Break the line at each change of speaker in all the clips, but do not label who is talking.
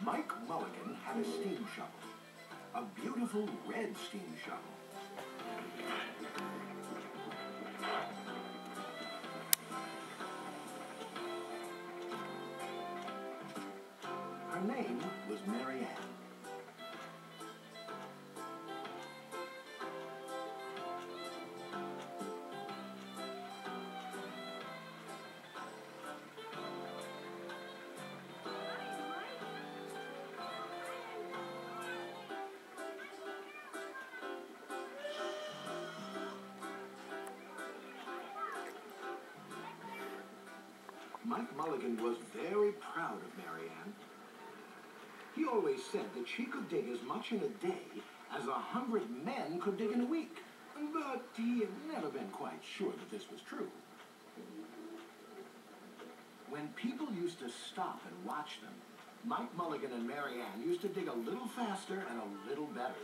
Mike Mulligan had a steam shovel, a beautiful red steam shovel. Her name was Mary Ann. Mike Mulligan was very proud of Mary Ann. He always said that she could dig as much in a day as 100 men could dig in a week. But he had never been quite sure that this was true. When people used to stop and watch them, Mike Mulligan and Mary Ann used to dig a little faster and a little better.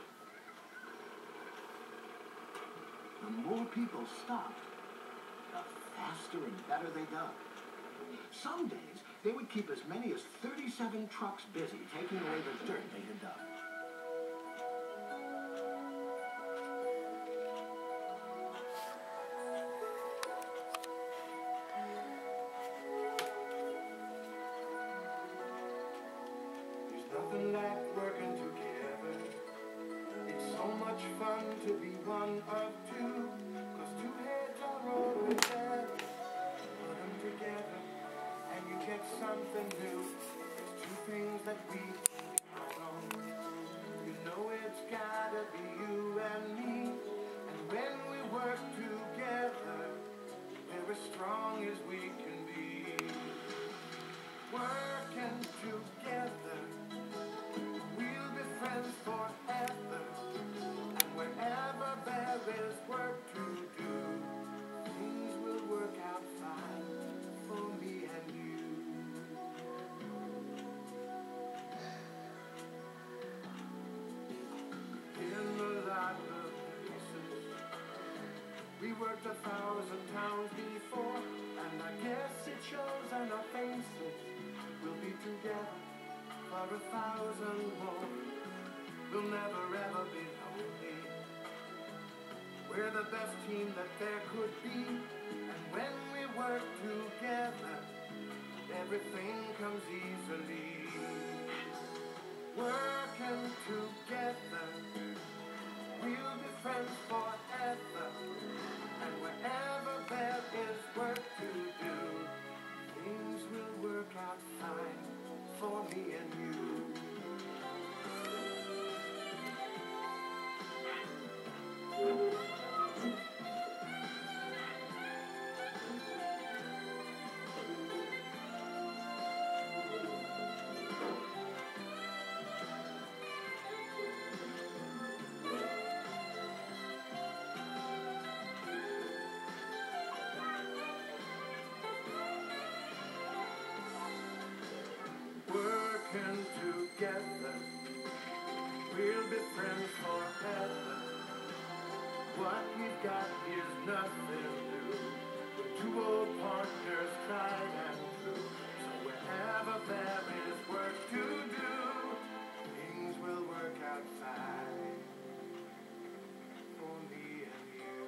The more people stopped, the faster and better they dug. Some days, they would keep as many as 37 trucks busy taking away the dirt they had dug. There's nothing like working together. It's so much fun to be one of two, 'cause two heads are always better. Put them together and you get something new. There's two things that we count on. You know it's gotta be you and me. And when we work together, we're as strong as we can be. Working together, we'll be friends forever. And wherever there is work to do, things will work out fine for me and you. In a lot of places, we worked 1,000 towns before, and I guess it shows on our faces. We'll be together for 1,000 more. We'll never ever be lonely. We're the best team that there could be, and when we work together, everything comes easily. Working together, we'll be friends forever, and wherever there is work to do, things will work out fine for me and you. Working together, we'll be friends forever. What we've got is nothing new. We're two old partners, tried and true. So wherever there is work to do, things will work out fine for me and you.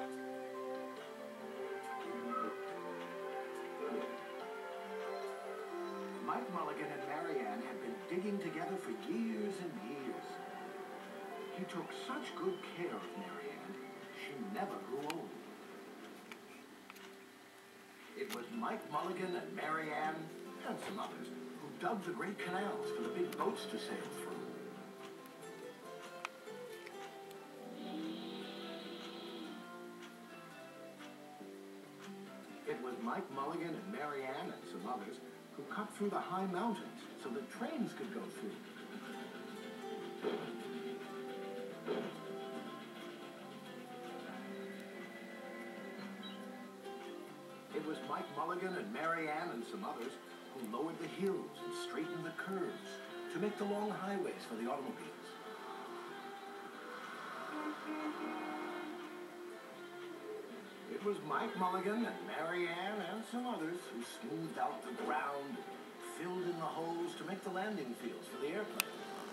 Mike Mulligan and Mary Ann had been digging together for years and years. He took such good care of Mary Ann, she never grew old. It was Mike Mulligan and Mary Ann, and some others, who dug the great canals for the big boats to sail through. It was Mike Mulligan and Mary Ann and some others who cut through the high mountains so that trains could go through. It was Mike Mulligan and Mary Ann and some others who lowered the hills and straightened the curves to make the long highways for the automobiles. It was Mike Mulligan and Mary Ann and some others who smoothed out the ground, filled in the holes to make the landing fields for the airplane.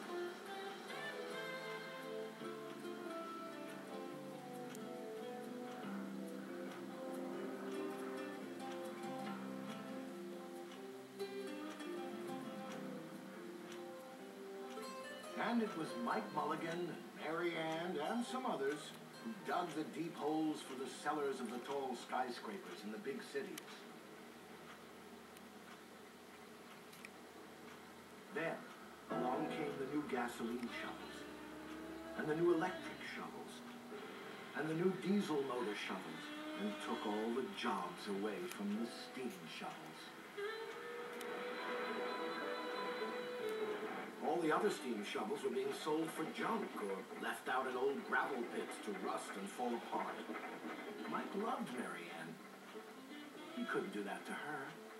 And it was Mike Mulligan, Mary Ann, and some others who dug the deep holes for the cellars of the tall skyscrapers in the big cities. Then, along came the new gasoline shovels, and the new electric shovels, and the new diesel motor shovels, and took all the jobs away from the steam shovels. All the other steam shovels were being sold for junk or left out in old gravel pits to rust and fall apart. Mike loved Mary Ann. He couldn't do that to her.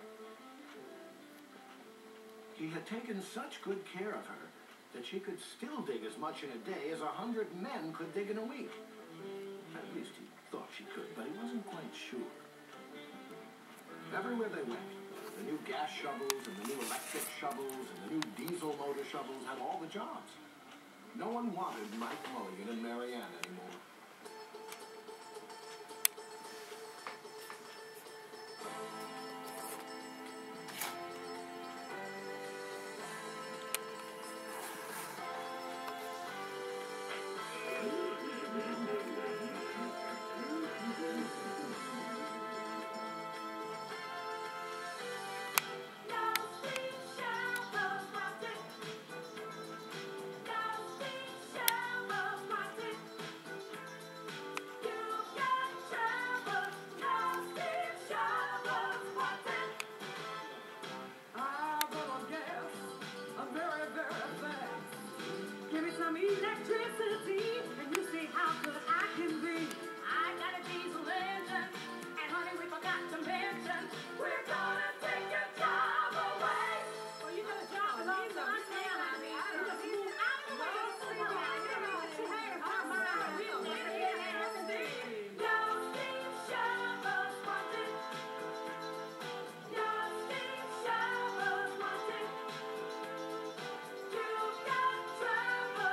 He had taken such good care of her that she could still dig as much in a day as 100 men could dig in a week. At least he thought she could, but he wasn't quite sure. Everywhere they went, the new gas shovels and the new electric shovels and the new diesel motor shovels had all the jobs. No one wanted Mike Mulligan and Mary Ann anymore.
Electricity, and you see how good I can be. I got a diesel engine, and honey, we forgot to mention, we're gonna take your job away. Well, you got a job alone, so I can't, honey. I don't know. Move out of the way. Your steam shovels want it. Your steam shovels want it. You got trouble.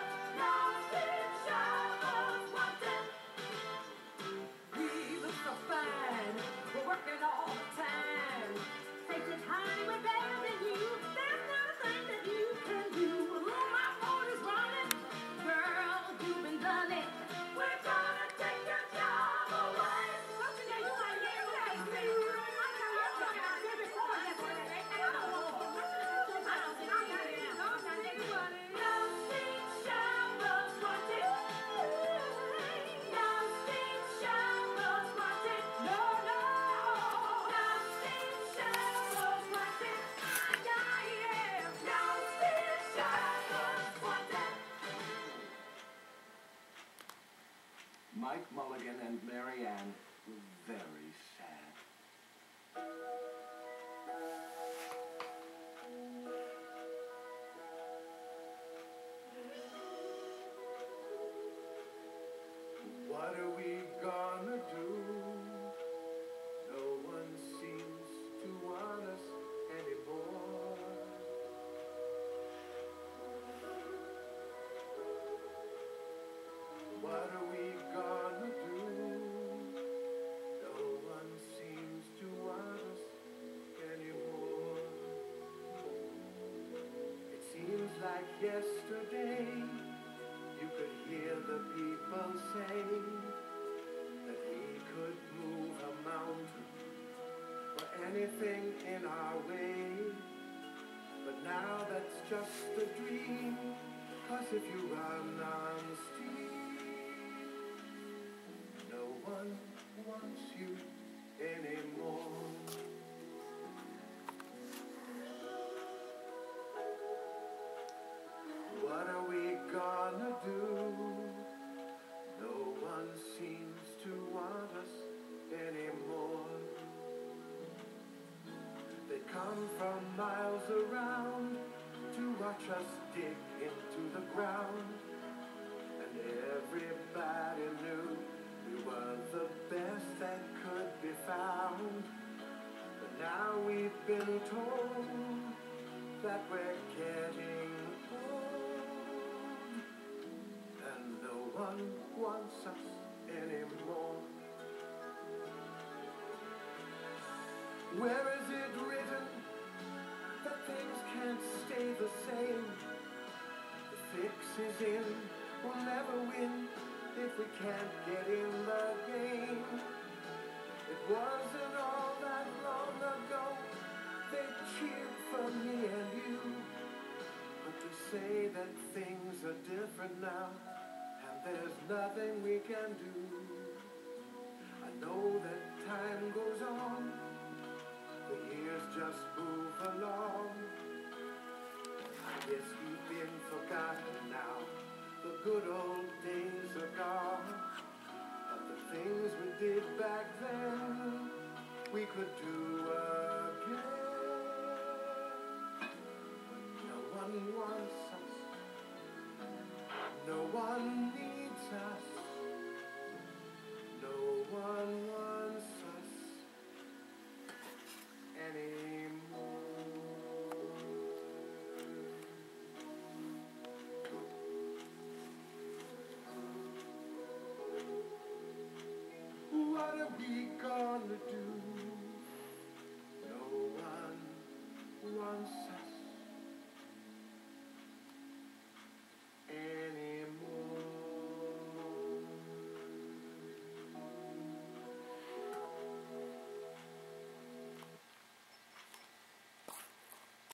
We're working all the time. Take your time, we're better than you. There's not a thing that you can do. Room my phone is running. Girl, you've been done it. We're gonna take your job away. Don't you know you ain't here today? I know you're talking about this before yesterday. I don't know. No steam shovels want it. No steam shovels want it. No.
Mike Mulligan and Mary Ann were very sad. What are we gonna do? No one seems to want us anymore. What are we gonna do? No one seems to want us anymore. It seems like yesterday you could hear the people say that we could move a mountain or anything in our way. But now that's just a dream, 'cause if you run on steam, no one wants you anymore. What are we gonna do? No one seems to want us anymore. They come from miles around to watch us dig into the ground, and everybody knew we were the best that could be found. But now we've been told that we're getting old, and no one wants us anymore. Where is it written that things can't stay the same? The fix is in, we'll never win if we can't get in the game. It wasn't all that long ago they cheered for me and you, but to say that things are different now and there's nothing we can do. I know that time goes on, the years just move along. I guess you've been forgotten now, the good old days are gone. But the things we did back then, we could do again. No one wants us, no one needs us, no one wants us anymore. What are we gonna do? No one wants